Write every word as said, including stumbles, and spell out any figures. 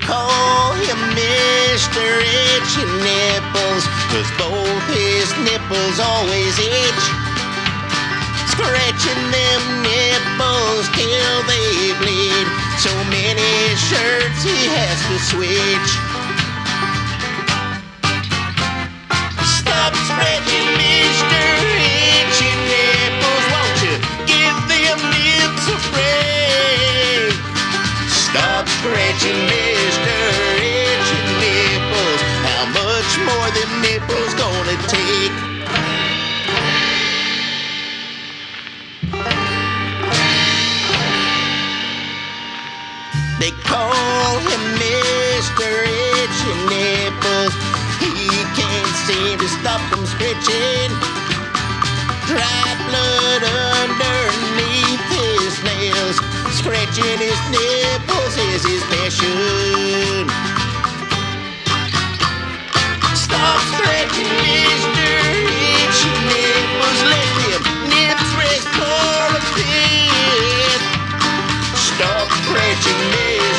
call him Mister Itchy Nipples, 'cause both his nipples always itch. Scratching them nipples till they bleed. So many shirts he has to switch. Stop scratching, Mister Itchy Nipples. Won't you give them nips a break? Stop scratching, Mister Itchy Nipples. How much more them nipples gonna take? They call him Mister Itchy Nipples. He can't seem to stop them scratching. Dry blood underneath his nails. Scratching his nipples is his passion. Stop scratching, Mister Itchy Nipples. Let them nips rest for a bit. Stop scratching, Mister